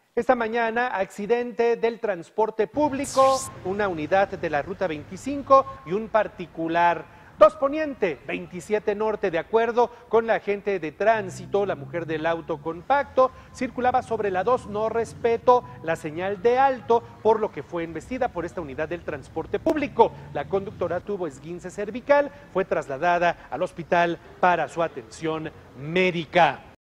Esta mañana, accidente del transporte público, una unidad de la Ruta 25 y un particular. 2 Poniente, 27 Norte, de acuerdo con la agente de tránsito, la mujer del auto compacto circulaba sobre la 2, no respetó la señal de alto, por lo que fue embestida por esta unidad del transporte público. La conductora tuvo esguince cervical, fue trasladada al hospital para su atención médica.